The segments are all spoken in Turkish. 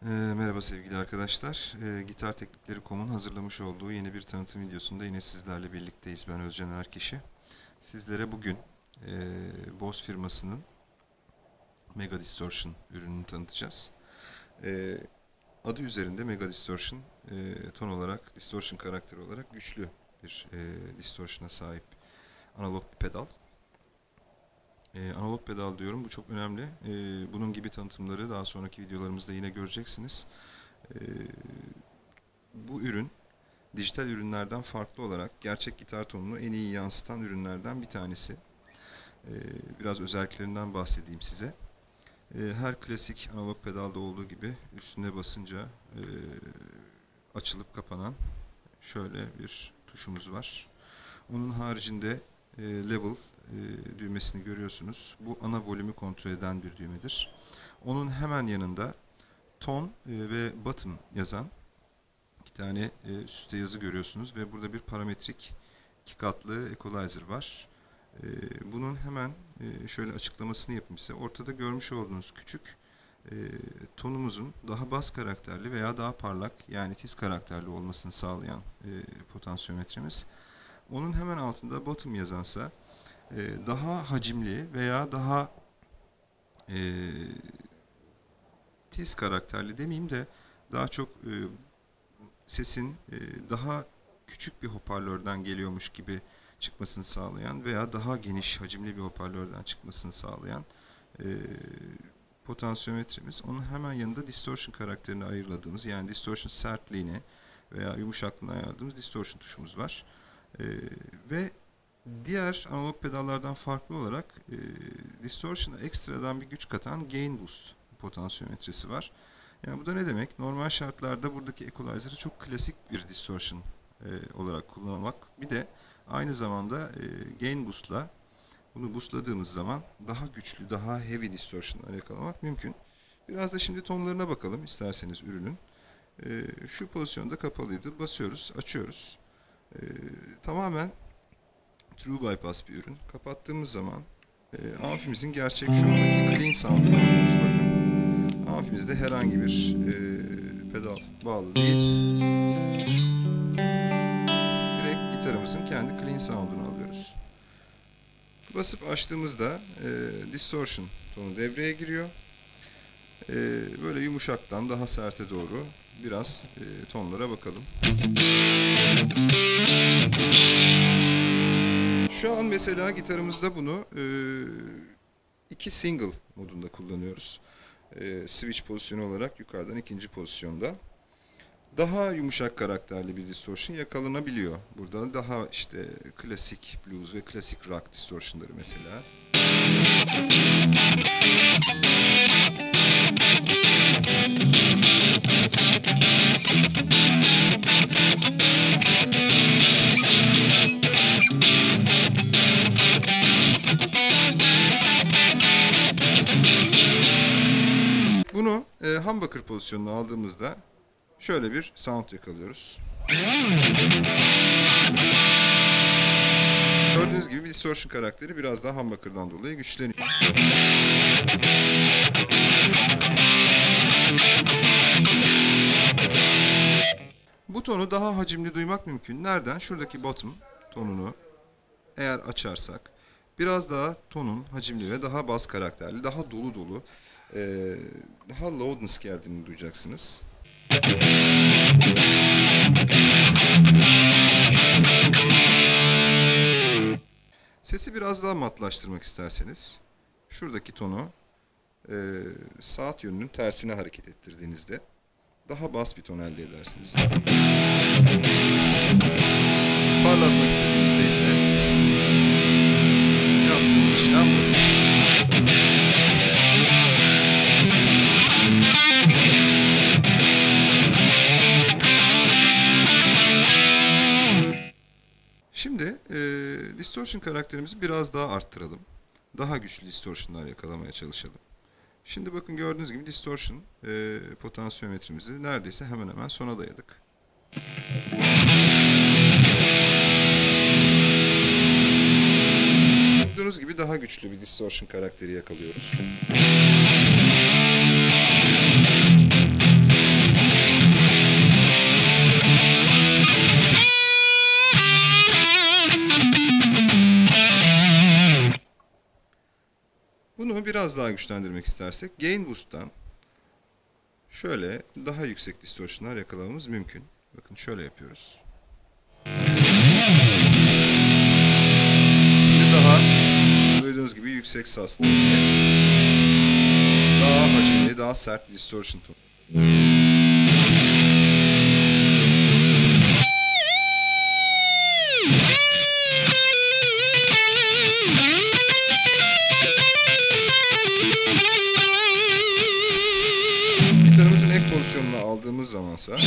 Merhaba sevgili arkadaşlar. Gitar Teknikleri.com'un hazırlamış olduğu yeni bir tanıtım videosunda yine sizlerle birlikteyiz. Ben Özcan Erkişi. Sizlere bugün Boss firmasının Mega Distortion ürününü tanıtacağız. Adı üzerinde Mega Distortion, ton olarak, distortion karakteri olarak güçlü bir distortion'a sahip analog bir pedal. Analog pedal diyorum, bu çok önemli. Bunun gibi tanıtımları daha sonraki videolarımızda yine göreceksiniz. Bu ürün dijital ürünlerden farklı olarak gerçek gitar tonunu en iyi yansıtan ürünlerden bir tanesi. Biraz özelliklerinden bahsedeyim size. Her klasik analog pedalda olduğu gibi üstüne basınca açılıp kapanan şöyle bir tuşumuz var. Onun haricinde level düğmesini görüyorsunuz. Bu ana volümü kontrol eden bir düğmedir. Onun hemen yanında ton ve bottom yazan iki tane üstte yazı görüyorsunuz ve burada bir parametrik iki katlı equalizer var. Bunun hemen şöyle açıklamasını yapayım size. Ortada görmüş olduğunuz küçük tonumuzun daha bas karakterli veya daha parlak, yani tiz karakterli olmasını sağlayan potansiyometremiz. Onun hemen altında bottom yazansa daha hacimli veya daha tiz karakterli demeyeyim de daha çok sesin daha küçük bir hoparlörden geliyormuş gibi çıkmasını sağlayan veya daha geniş hacimli bir hoparlörden çıkmasını sağlayan potansiyometremiz. Onun hemen yanında distortion karakterini ayırladığımız, yani distortion sertliğini veya yumuşaklığını ayarladığımız distortion tuşumuz var. Ve diğer analog pedallardan farklı olarak distortion'a ekstradan bir güç katan gain boost potansiyometresi var. Yani bu da ne demek? Normal şartlarda buradaki equalizer'ı çok klasik bir distortion olarak kullanmak. Bir de aynı zamanda gain boost'la bunu boostladığımız zaman daha güçlü, daha heavy distortion'lar yakalamak mümkün. Biraz da şimdi tonlarına bakalım isterseniz ürünün. Şu pozisyonda kapalıydı. Basıyoruz, açıyoruz. Tamamen true bypass bir ürün. Kapattığımız zaman amfimizin gerçek şu andaki clean sound'unu alıyoruz. Bakın. Amfimizde herhangi bir pedal bağlı değil. Direkt gitarımızın kendi clean sound'unu alıyoruz. Basıp açtığımızda distortion tonu devreye giriyor. Böyle yumuşaktan daha serte doğru biraz tonlara bakalım. Şu an mesela gitarımızda bunu iki single modunda kullanıyoruz. Switch pozisyonu olarak yukarıdan ikinci pozisyonda. Daha yumuşak karakterli bir distortion yakalanabiliyor. Burada daha işte klasik blues ve klasik rock distortionları mesela. Bunu humbucker pozisyonuna aldığımızda şöyle bir sound yakalıyoruz. Gördüğünüz gibi bir distortion karakteri biraz daha humbucker'dan dolayı güçleniyor. Bu tonu daha hacimli duymak mümkün. Nereden? Şuradaki bottom tonunu eğer açarsak biraz daha tonun hacimli ve daha bas karakterli, daha dolu dolu, daha loudness geldiğini duyacaksınız. Sesi biraz daha matlaştırmak isterseniz şuradaki tonu saat yönünün tersine hareket ettirdiğinizde daha bas bir ton elde edersiniz. Parlatmak istediğinizde ise yaptığımız işlem bu. Şimdi distortion karakterimizi biraz daha arttıralım. Daha güçlü distortionlar yakalamaya çalışalım. Şimdi bakın gördüğünüz gibi distortion potansiyometremizi neredeyse hemen hemen sona dayadık. Gördüğünüz gibi daha güçlü bir distortion karakteri yakalıyoruz. biraz daha güçlendirmek istersek Gain Boost'tan şöyle daha yüksek distortion'lar yakalamamız mümkün. Bakın şöyle yapıyoruz. Şimdi daha duyduğunuz gibi yüksek saslı, daha hacimli, daha sert bir distortion tonu. Gitarımızın ek pozisyonuna aldığımız zamansa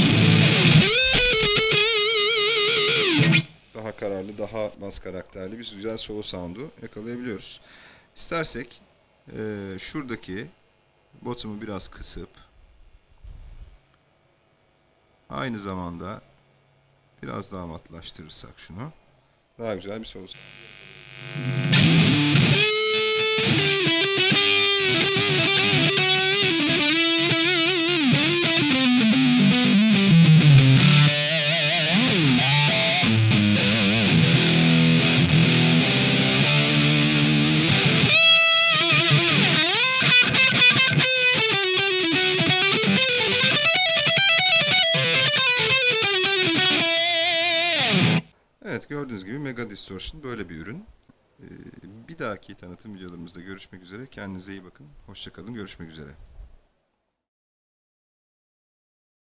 daha kararlı, daha bas karakterli bir güzel solo sound'u yakalayabiliyoruz. İstersek şuradaki bottom'u biraz kısıp aynı zamanda biraz daha matlaştırırsak şunu daha güzel bir solo sound. Evet, gördüğünüz gibi Mega Distortion böyle bir ürün. Bir dahaki tanıtım videolarımızda görüşmek üzere. Kendinize iyi bakın. Hoşça kalın. Görüşmek üzere.